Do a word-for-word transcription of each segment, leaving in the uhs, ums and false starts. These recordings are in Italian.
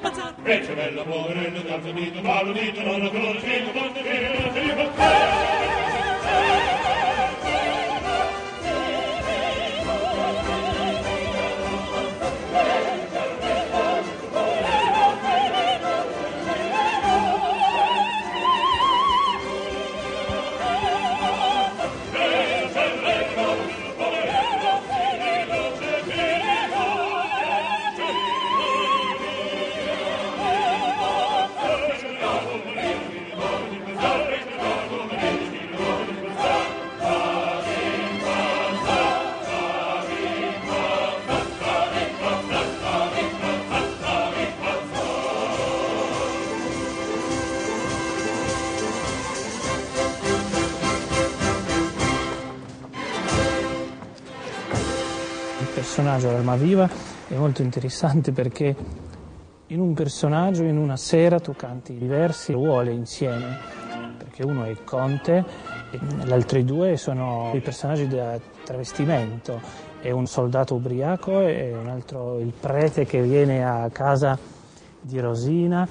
spazzar. Fece bella poverello, calzadito, paludito, non lo conoscito, quando viene, si fa. Il personaggio dell'Almaviva è molto interessante perché in un personaggio, in una sera, tu canti diversi ruoli insieme, perché uno è il conte e gli altri due sono i personaggi da travestimento, è un soldato ubriaco e un altro il prete che viene a casa di Rosina,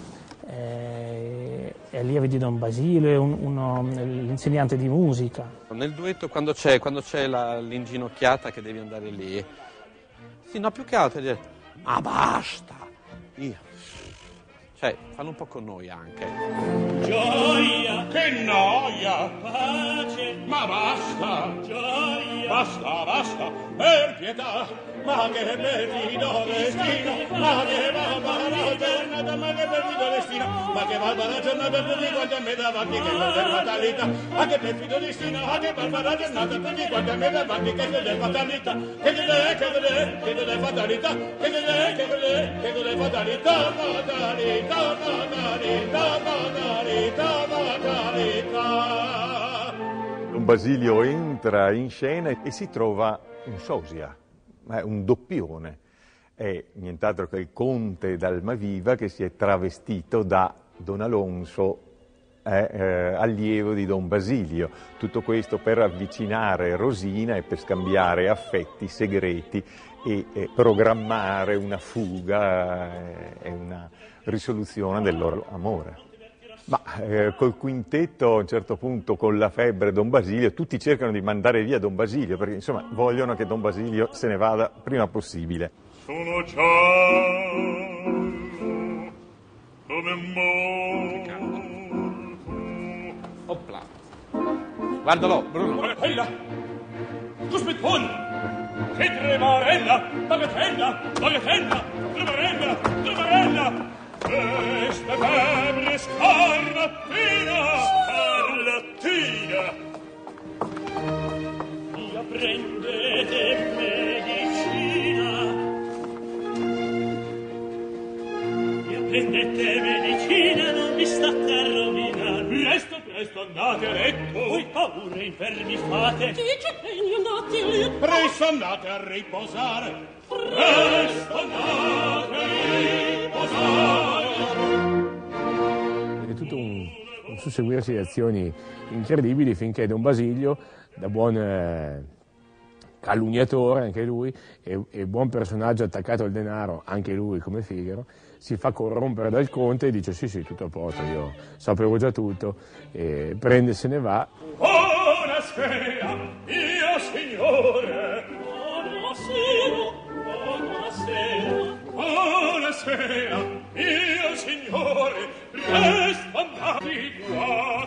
è allievo di Don Basilio, è un, uno, l'insegnante di musica. Nel duetto quando c'è, quando c'è la, l'inginocchiata che devi andare lì, sì, no, più che altro dire, ma basta, io, cioè, fanno un po' con noi anche. Gioia, che noia, Pace, ma basta, gioia, basta, basta, per pietà, ma che perfido destino, ma che barbara giornata, ma che perfido destino, ma che barbara giornata, tutti quanti a me davanti che è fatalità, ma che perfido destino, ma che barbara giornata, tutti quanti a me davanti che è fatalità, che è, che è, che è fatalità, che è, che è, che è fatalità, fatalità, fatalità, fatalità, fatalità. Don Basilio entra in scena e si trova un sosia, un doppione, è nient'altro che il conte d'Almaviva che si è travestito da Don Alonso, eh, eh, allievo di Don Basilio. Tutto questo per avvicinare Rosina e per scambiare affetti segreti e eh, programmare una fuga eh, e una risoluzione del loro amore. Ma eh, col quintetto a un certo punto, con la febbre Don Basilio, tutti cercano di mandare via Don Basilio perché insomma vogliono che Don Basilio se ne vada prima possibile. Sono giallo come morto. Opla. Guardalo, Bruno. Bagatella, cospettuolo, che tremarella, bagatella, bagatella, tremarella, tremarella. Questa febbre scarlattina, scarlattina. via prendete medicina, via prendete medicina, non vi state a rovinare. Presto, presto andate a letto. Voi paure infermi fate, dice che andate a letto. Presto andate a riposare. Presto andate a riposare. È tutto un, un susseguirsi di azioni incredibili finché Don Basilio, da buon eh, calunniatore anche lui e, e buon personaggio attaccato al denaro anche lui come Figaro, si fa corrompere dal conte e dice sì sì tutto a posto, io sapevo già tutto, e prende e se ne va. Buonasera, io signore. Buonasera, buonasera, Buonasera, io signore, presto andati qua.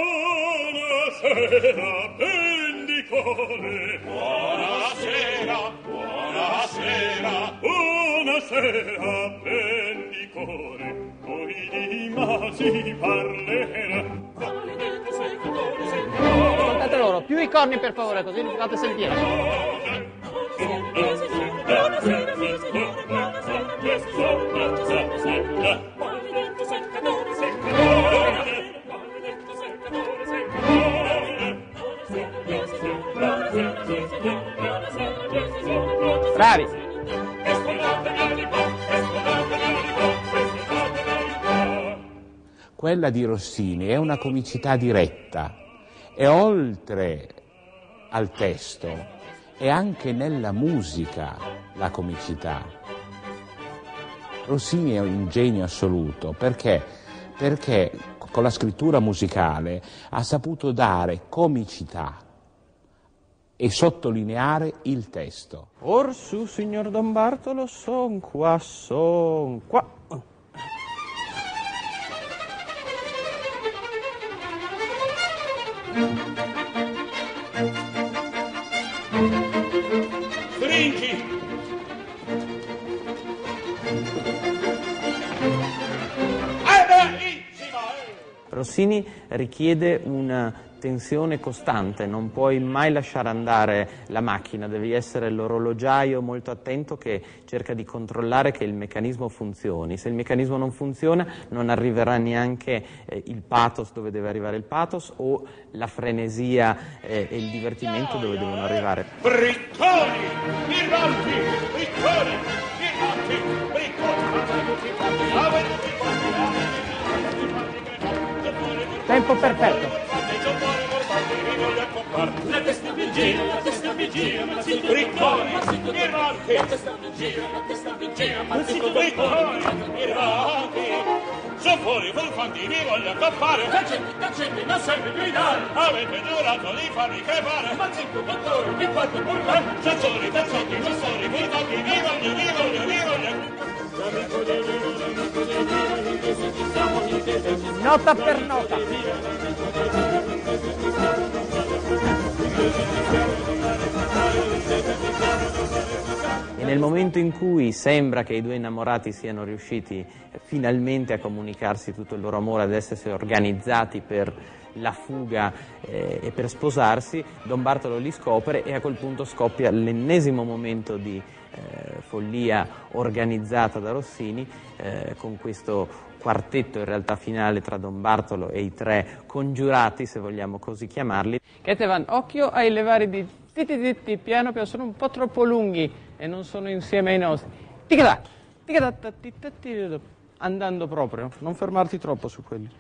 Buonasera, bendicore. Buonasera, buonasera, buonasera, bendicore. Poi di masi parlerà. maledetto seccatore, seccatore. Ascoltate loro, più i corni per favore, così li fate sentire. Buonasera, mio signore, buonasera, mio signore, maledetto seccatore, maledetto seccatore, seccatore, maledetto seccatore, seccatore, buonasera, mio signore, buonasera, mio signore, buonasera, mio signore, buonasera. Bravi! Quella di Rossini è una comicità diretta e oltre al testo è anche nella musica la comicità. Rossini è un genio assoluto perché, perché con la scrittura musicale ha saputo dare comicità e sottolineare il testo. Or su, signor Don Bartolo, son qua, son qua. Stringi! Rossini richiede una tensione costante, non puoi mai lasciare andare la macchina, devi essere l'orologiaio molto attento che cerca di controllare che il meccanismo funzioni. Se il meccanismo non funziona non arriverà neanche eh, il pathos dove deve arrivare il pathos o la frenesia eh, e il divertimento dove devono arrivare. Bricconi! Mirranti! Bricconi! Mirranti! Bricconi! Tempo perfetto. La testa mi gira, la testa mi gira, ma si bricconi, mirranti. La testa mi gira, la testa mi gira, ma si bricconi, mirranti. Su fuori, furfanti, mi voglio accappare. Taccetti, taccetti, non serve gridare. Avete giurato di farmi crepare. Ma cinque motori, mi fate burlare. Sassori, taccetti, sassori, furfanti, mi voglio, mi voglio, mi voglio. Nota per nota. E nel momento in cui sembra che i due innamorati siano riusciti finalmente a comunicarsi tutto il loro amore, ad essersi organizzati per la fuga eh, e per sposarsi, Don Bartolo li scopre e a quel punto scoppia l'ennesimo momento di eh, follia organizzata da Rossini eh, con questo quartetto in realtà finale tra Don Bartolo e i tre congiurati, se vogliamo così chiamarli. Ketevan, occhio ai levari di zitti zitti, piano piano, sono un po' troppo lunghi e non sono insieme ai nostri. Ticada, ticada, ticada, ticada, andando proprio, non fermarti troppo su quelli.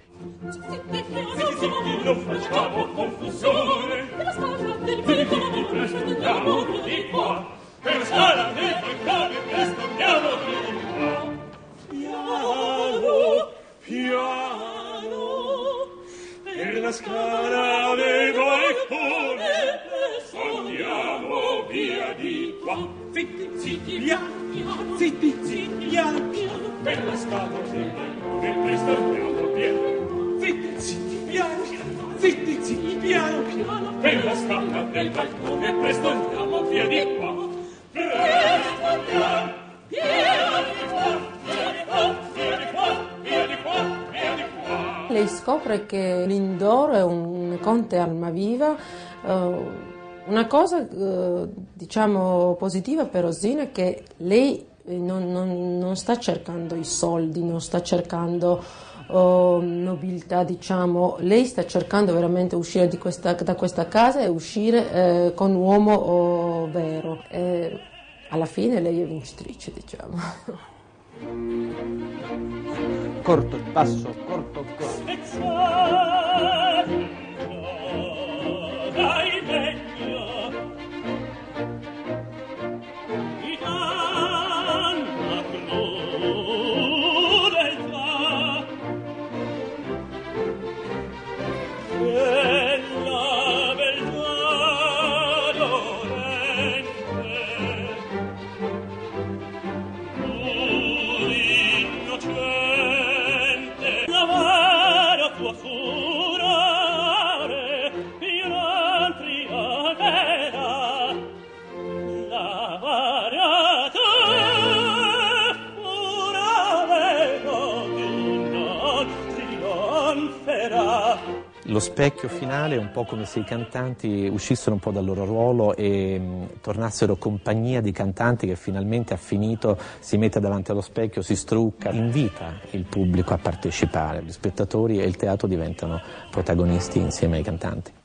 Non facciamo confusione. La scala del briccone, Presto andiamo di qua. Per la scala del briccone, presto andiamo di qua. Piano, piano, per la scala del briccone, andiamo via di qua. Zitti, zitti, piano, zitti, zitti, piano, piano, per la scala del briccone, presto andiamo via. Zitti, zitti, piano, piano, zitti, zitti, piano, piano, per la scala del balcone, presto andiamo via di qua. Presto andiamo via di qua, via di qua, via di qua, via di qua, via di qua. Lei scopre che Lindoro è un conte Almaviva. Uh, una cosa uh, diciamo positiva per Rossini è che lei non, non, non sta cercando i soldi, non sta cercando uh, nobiltà, diciamo. Lei sta cercando veramente di uscire di questa, da questa casa e uscire uh, con un uomo uh, vero. E alla fine lei è vincitrice, diciamo. Corto il passo, corto, corto. Dai vecchio, Italia crudeltà, bella beltà dolente, pur innocente, l'avara tua furore, io non trionferà, l'avara tua furore, tu non trionferà. Lo specchio finale è un po' come se i cantanti uscissero un po' dal loro ruolo e mh, tornassero compagnia di cantanti che finalmente ha finito, si mette davanti allo specchio, si strucca, invita il pubblico a partecipare, gli spettatori e il teatro diventano protagonisti insieme ai cantanti.